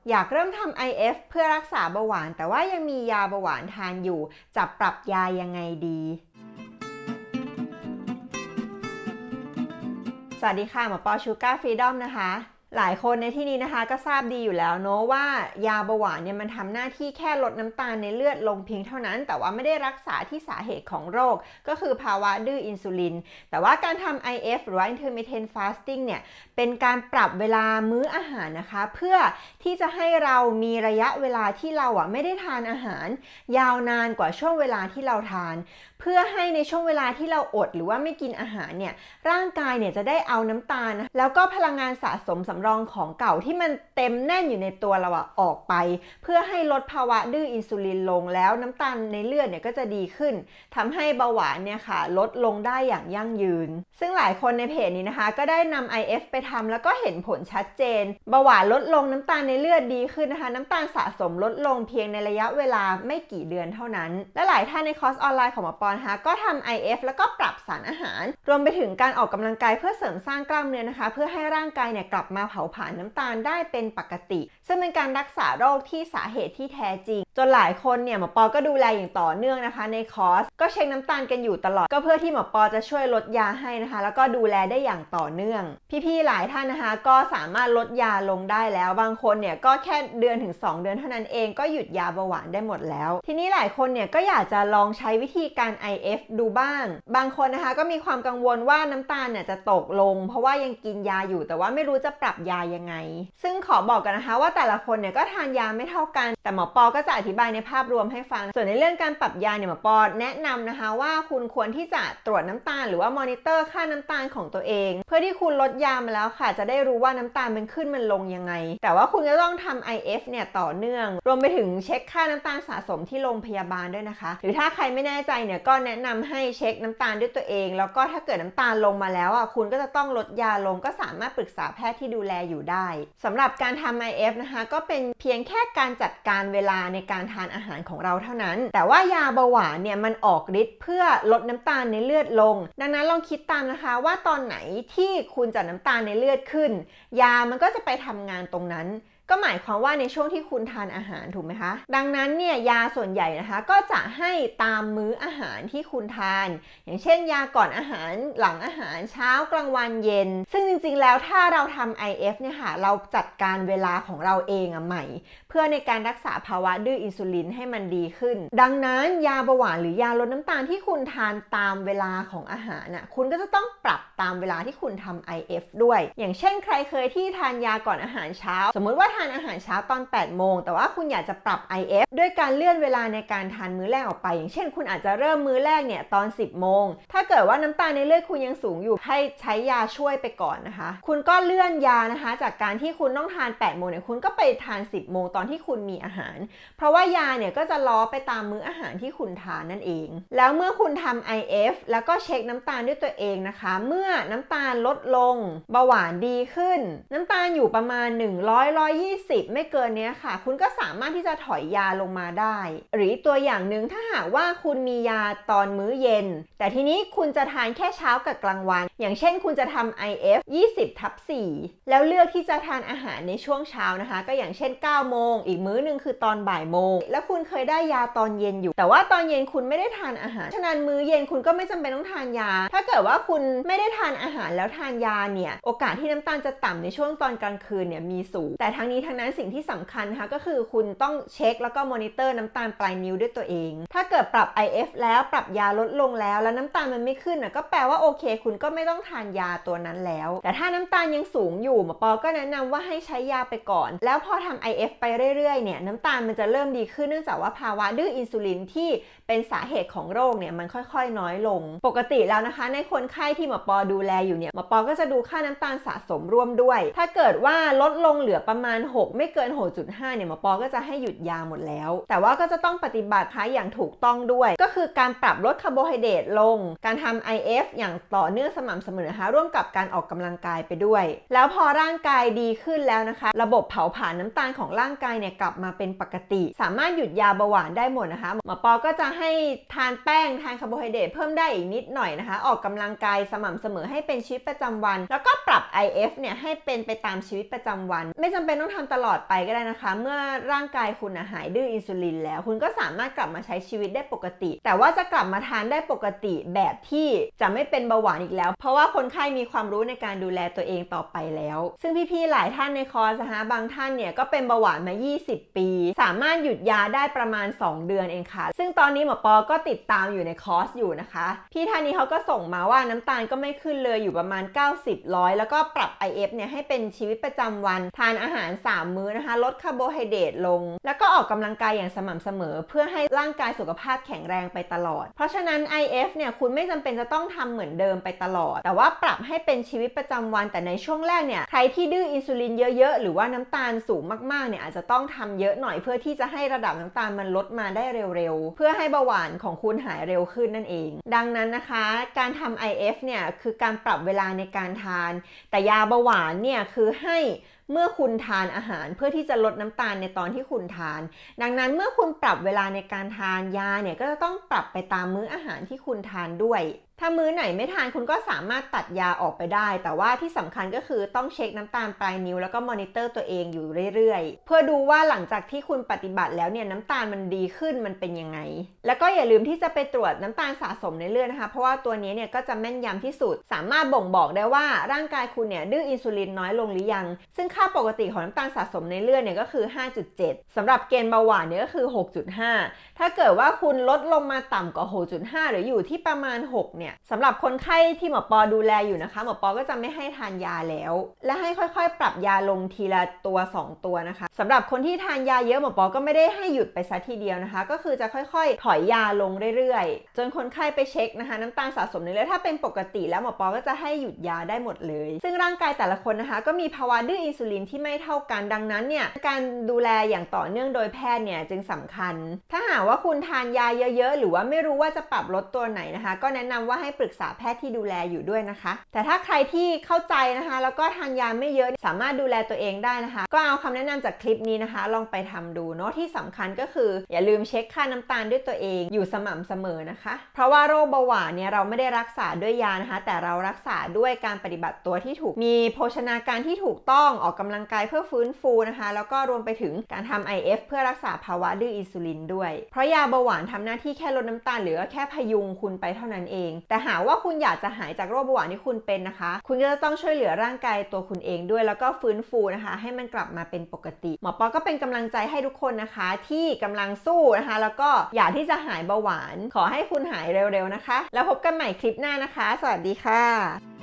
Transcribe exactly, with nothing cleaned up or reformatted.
อยากเริ่มทำ ไอ เอฟ เพื่อรักษาเบาหวานแต่ว่ายังมียาเบาหวานทานอยู่จะปรับยายังไงดีสวัสดีค่ะหมอปอชูการ์ฟรีดอมนะคะหลายคนในที่นี้นะคะก็ทราบดีอยู่แล้วเนอะว่ายาเบาหวานเนี่ยมันทำหน้าที่แค่ลดน้ำตาลในเลือดลงเพียงเท่านั้นแต่ว่าไม่ได้รักษาที่สาเหตุของโรคก็คือภาวะดื้ออินซูลินแต่ว่าการทำ ไอ เอฟ หรือว่า intermittent fasting เนี่ยเป็นการปรับเวลามื้ออาหารนะคะเพื่อที่จะให้เรามีระยะเวลาที่เราอ่ะไม่ได้ทานอาหารยาวนานกว่าช่วงเวลาที่เราทานเพื่อให้ในช่วงเวลาที่เราอดหรือว่าไม่กินอาหารเนี่ยร่างกายเนี่ยจะได้เอาน้ำตาลนะแล้วก็พลังงานสะสมสำรองของเก่าที่มันเต็มแน่นอยู่ในตัวเราออกไปเพื่อให้ลดภาวะดื้ออินซูลินลงแล้วน้ำตาลในเลือดเนี่ยก็จะดีขึ้นทำให้เบาหวานเนี่ยค่ะลดลงได้อย่างยั่งยืนซึ่งหลายคนในเพจนี้นะคะก็ได้นำ ไอ เอฟ ไปทำแล้วก็เห็นผลชัดเจนเบาหวานลดลงน้ำตาลในเลือดดีขึ้นนะคะน้ำตาลสะสมลดลงเพียงในระยะเวลาไม่กี่เดือนเท่านั้นและหลายท่านในคอร์สออนไลน์ของหมอปอนะคะก็ทำ ไอ เอฟ แล้วก็ปรับสารอาหารรวมไปถึงการออกกำลังกายเพื่อเสริมสร้างกล้ามเนื้อนะคะเพื่อให้ร่างกายเนี่ยกลับมาเผาผลาญน้ำตาลได้เป็นปกติซึ่งเป็นการรักษาโรคที่สาเหตุที่แท้จริงจนหลายคนเนี่ยหมอปอก็ดูแลอย่างต่อเนื่องนะคะในคอร์สก็เช็คน้ำตาลกันอยู่ตลอดก็เพื่อที่หมอปอจะช่วยลดยาให้นะคะแล้วก็ดูแลได้อย่างต่อเนื่องพี่ๆหลายท่านนะคะก็สามารถลดยาลงได้แล้วบางคนเนี่ยก็แค่เดือนถึงสองเดือนเท่านั้นเองก็หยุดยาเบาหวานได้หมดแล้วทีนี้หลายคนเนี่ยก็อยากจะลองใช้วิธีการ ไอ เอฟ ดูบ้างบางคนนะคะก็มีความกังวลว่าน้ำตาลเนี่ยจะตกลงเพราะว่ายังกินยาอยู่แต่ว่าไม่รู้จะปรับยายังไงซึ่งขอบอกกันนะคะว่าแต่ละคนเนี่ยก็ทานยาไม่เท่ากันแต่หมอปอก็จะอธิบายในภาพรวมให้ฟังส่วนในเรื่องการปรับยาเนี่ยหมอปอแนะนำนะคะว่าคุณควรที่จะตรวจน้ำตาลหรือว่ามอนิเตอร์ค่าน้ำตาลของตัวเองเพื่อที่คุณลดยามาแล้วค่ะจะได้รู้ว่าน้ำตาลมันขึ้นมันลงยังไงแต่ว่าคุณก็ต้องทำ ไอ เอฟ เนี่ยต่อเนื่องรวมไปถึงเช็คค่าน้ำตาลสะสมที่โรงพยาบาลด้วยนะคะหรือถ้าใครไม่แน่ใจเนี่ยก็แนะนำให้เช็คน้ำตาลด้วยตัวเองแล้วก็ถ้าเกิดน้ำตาลลงมาแล้วอ่ะคุณก็จะต้องลดยาลงก็สามารถปรึกษาแพทย์ที่ดูแลอยู่ได้สำหรับการทำ ไอ เอฟ นะคะก็เป็นเพียงแค่การจัดการเวลาในการทานอาหารของเราเท่านั้นแต่ว่ายาเบาหวานเนี่ยมันออกฤทธิ์เพื่อลดน้ำตาลในเลือดลงดังนั้นลองคิดตามนะคะว่าตอนไหนที่คุณจะน้ำตาลในเลือดขึ้นยามันก็จะไปทำงานตรงนั้นก็หมายความว่าในช่วงที่คุณทานอาหารถูกไหมคะดังนั้นเนี่ยยาส่วนใหญ่นะคะก็จะให้ตามมื้ออาหารที่คุณทานอย่างเช่นยาก่อนอาหารหลังอาหารเช้ากลางวันเย็นซึ่งจริงๆแล้วถ้าเราทำ ไอ เอฟ เนี่ยค่ะเราจัดการเวลาของเราเองอะใหม่เพื่อในการรักษาภาวะดื้ออินซูลินให้มันดีขึ้นดังนั้นยาเบาหวานหรือยาลดน้ำตาลที่คุณทานตามเวลาของอาหารน่ะคุณก็จะต้องปรับตามเวลาที่คุณทำ ไอ เอฟ ด้วยอย่างเช่นใครเคยที่ทานยาก่อนอาหารเช้าสมมุติว่าทานอาหารเช้าตอนแปดโมงแต่ว่าคุณอยากจะปรับ ไอ เอฟ ด้วยการเลื่อนเวลาในการทานมื้อแรกออกไปอย่างเช่นคุณอาจจะเริ่มมื้อแรกเนี่ยตอนสิบโมงถ้าเกิดว่าน้ำตาลในเลือดคุณยังสูงอยู่ให้ใช้ยาช่วยไปก่อนนะคะคุณก็เลื่อนยานะคะจากการที่คุณต้องทานแปดโมงเนี่ยคุณก็ไปทานสิบโมงตอนที่คุณมีอาหารเพราะว่ายาเนี่ยก็จะล้อไปตามมื้ออาหารที่คุณทานนั่นเองแล้วเมื่อคุณทำ ไอ เอฟ แล้วก็เช็คน้ำตาลด้วยตัวเองนะคะเมื่อน้ำตาลลดลงเบาหวานดีขึ้นน้ำตาลอยู่ประมาณหนึ่งร้อย หนึ่งร้อยยี่สิบไม่เกินเนี้ยค่ะคุณก็สามารถที่จะถอยยาลงมาได้หรือตัวอย่างหนึ่งถ้าหากว่าคุณมียาตอนมื้อเย็นแต่ทีนี้คุณจะทานแค่เช้ากับกลางวันอย่างเช่นคุณจะทำ ไอ เอฟ ยี่สิบทับสี่ แล้วเลือกที่จะทานอาหารในช่วงเช้านะคะก็อย่างเช่นเก้าโมงอีกมื้อนึงคือตอนบ่ายโมงแล้วคุณเคยได้ยาตอนเย็นอยู่แต่ว่าตอนเย็นคุณไม่ได้ทานอาหารฉะนั้นมื้อเย็นคุณก็ไม่จำเป็นต้องทานยาถ้าเกิดว่าคุณไม่ได้ทานอาหารแล้วทานยาเนี่ยโอกาสที่น้ำตาลจะต่ำในช่วงตอนกลางคืนเนี่ยมีสูงแต่ทั้งนี้ทั้งนั้นสิ่งที่สำคัญนะคะก็คือคุณต้องเช็คแล้วก็มอนิเตอร์น้ำตาลปลายนิ้วด้วยตัวเองถ้าเกิดปรับ ไอ เอฟ แล้วปรับยาลดลงแล้วแล้วน้ำตาลมันไม่ขึ้นนะก็แปลว่าโอเคคุณก็ไม่ต้องทานยาตัวนั้นแล้วแต่ถ้าน้ำตาลยังสูงอยู่หมอปอก็แนะนำว่าให้ใช้ยาไปก่อนแล้วพอทำ ไอ เอฟ ไปเรื่อยๆเนี่ยน้ำตาลมันจะเริ่มดีขึ้นเนื่องจากว่าภาวะดื้ออินซูลินที่เป็นสาเหตุของโรคเนี่ยมันค่อยๆน้อยลงปกติแล้วนะคะในคนไข้ที่หมอปอดูแลอยู่เนี่ยหมอปอก็จะดูค่าน้ำตาลสะสมร่วมด้วยถ้าเกิดว่าลดลงเหลือประมาณหกไม่เกิน หกจุดห้า เนี่ยหมอปอก็จะให้หยุดยาหมดแล้วแต่ว่าก็จะต้องปฏิบัติค่ะอย่างถูกต้องด้วยก็คือการปรับลดคาร์โบไฮเดรตลงการทำ ไอ เอฟ อย่างต่อเนื่องสม่ำเสมอนะคะร่วมกับการออกกำลังกายไปด้วยแล้วพอร่างกายดีขึ้นแล้วนะคะระบบเผาผลาญน้ำตาลของร่างกายเนี่ยกลับมาเป็นปกติสามารถหยุดยาเบาหวานได้หมดนะคะหมอปอก็จะให้ทานแป้งทานคาร์โบไฮเดรตเพิ่มได้อีกนิดหน่อยนะคะออกกำลังกายสม่ำเสมอให้เป็นชีวิตประจำวันแล้วก็ปรับ ไอ เอฟ เนี่ยให้เป็นไปตามชีวิตประจำวันไม่จำเป็นต้องทำตลอดไปก็ได้นะคะเมื่อร่างกายคุณหายดื้ออินซูลินแล้วคุณก็สามารถกลับมาใช้ชีวิตได้ปกติแต่ว่าจะกลับมาทานได้ปกติแบบที่จะไม่เป็นเบาหวานอีกแล้วเพราะว่าคนไข้มีความรู้ในการดูแลตัวเองต่อไปแล้วซึ่งพี่ๆหลายท่านในคอร์สนะคะบางท่านเนี่ยก็เป็นเบาหวานมายี่สิบปีสามารถหยุดยาได้ประมาณสองเดือนเองค่ะซึ่งตอนนี้หมอปอก็ติดตามอยู่ในคอร์สอยู่นะคะพี่ท่านนี้เขาก็ส่งมาว่าน้ำตาลก็ไม่ขึ้นเลยอยู่ประมาณเก้าสิบ ร้อยแล้วก็ปรับ ไอ เอฟ เนี่ยให้เป็นชีวิตประจำวันทานอาหารสามมื้อนะคะลดคาร์โบไฮเดรตลงแล้วก็ออกกำลังกายอย่างสม่ำเสมอเพื่อให้ร่างกายสุขภาพแข็งแรงไปตลอดเพราะฉะนั้น ไอ เอฟ เนี่ยคุณไม่จำเป็นจะต้องทำเหมือนเดิมไปตลอดแต่ว่าปรับให้เป็นชีวิตประจำวันแต่ในช่วงแรกเนี่ยใครที่ดื้ออินซูลินเยอะๆหรือว่าน้ำตาลสูงมากๆเนี่ยอาจจะต้องทำเยอะหน่อยเพื่อที่จะให้ระดับน้ำตาลมันลดมาได้เร็วๆเพื่อให้เบาหวานของคุณหายเร็วขึ้นนั่นเองดังนั้นนะคะการทำ ไอ เอฟ เนี่ยคือการปรับเวลาในการทานแต่ยาเบาหวานเนี่ยคือให้เมื่อคุณทานอาหารเพื่อที่จะลดน้ำตาลในตอนที่คุณทานดังนั้นเมื่อคุณปรับเวลาในการทานยาเนี่ยก็จะต้องปรับไปตามมื้ออาหารที่คุณทานด้วยถ้ามื้อไหนไม่ทานคุณก็สามารถตัดยาออกไปได้แต่ว่าที่สำคัญก็คือต้องเช็คน้ำตาลปลายนิ้วแล้วก็มอนิเตอร์ตัวเองอยู่เรื่อยๆเพื่อดูว่าหลังจากที่คุณปฏิบัติแล้วเนี่ยน้ำตาลมันดีขึ้นมันเป็นยังไงแล้วก็อย่าลืมที่จะไปตรวจน้ำตาลสะสมในเลือดนะคะเพราะว่าตัวนี้เนี่ยก็จะแม่นยำที่สุดสามารถบ่งบอกได้ว่าร่างกายคุณเนี่ยดื้ออินซูลินน้อยลงหรือยังซึ่งค่าปกติของน้ำตาลสะสมในเลือดเนี่ยก็คือ ห้าจุดเจ็ด สำหรับเกณฑ์เบาหวานเนี่ยก็คือ หกจุดห้า ถ้าเกิดว่าคุณลดลงมาต่ำกว่า หกจุดห้า หรืออยู่ที่ประมาณหกเนี่ยสำหรับคนไข้ที่หมอปอดูแลอยู่นะคะหมอปอก็จะไม่ให้ทานยาแล้วและให้ค่อยๆปรับยาลงทีละตัวสองตัวนะคะสำหรับคนที่ทานยาเยอะหมอปอก็ไม่ได้ให้หยุดไปซะทีเดียวนะคะก็คือจะค่อยๆถอยยาลงเรื่อยๆจนคนไข้ไปเช็คนะคะน้ำตาลสะสมในเลือดถ้าเป็นปกติแล้วหมอปอก็จะให้หยุดยาได้หมดเลยซึ่งร่างกายแต่ละคนนะคะก็มีภาวะดื้ออินซูลินที่ไม่เท่ากันดังนั้นเนี่ยการดูแลอย่างต่อเนื่องโดยแพทย์เนี่ยจึงสำคัญถ้าหากว่าคุณทานยาเยอะๆหรือว่าไม่รู้ว่าจะปรับลดตัวไหนนะคะก็แนะนำว่าให้ปรึกษาแพทย์ที่ดูแลอยู่ด้วยนะคะแต่ถ้าใครที่เข้าใจนะคะแล้วก็ทานยาไม่เยอะสามารถดูแลตัวเองได้นะคะก็เอาคำแนะนำจากคลิปนี้นะคะลองไปทำดูเนาะที่สำคัญก็คืออย่าลืมเช็คค่าน้ำตาลด้วยตัวเองอยู่สม่ำเสมอนะคะเพราะว่าโรคเบาหวานเนี่ยเราไม่ได้รักษาด้วยยานะคะแต่เรารักษาด้วยการปฏิบัติตัวที่ถูกมีโภชนาการที่ถูกต้องออกกำลังกายเพื่อฟื้นฟูนะคะแล้วก็รวมไปถึงการทำ ไอ เอฟ เพื่อรักษาภาวะดื้ออินซูลินด้วยเพราะยาเบาหวานทำหน้าที่แค่ลดน้ำตาลหรือแค่พยุงคุณไปเท่านั้นเองแต่หากว่าคุณอยากจะหายจากโรคเบาหวานที่คุณเป็นนะคะคุณก็จะต้องช่วยเหลือร่างกายตัวคุณเองด้วยแล้วก็ฟื้นฟูนะคะให้มันกลับมาเป็นปกติหมอปอก็เป็นกำลังใจให้ทุกคนนะคะที่กำลังสู้นะคะแล้วก็อยากที่จะหายเบาหวานขอให้คุณหายเร็วๆนะคะแล้วพบกันใหม่คลิปหน้านะคะสวัสดีค่ะ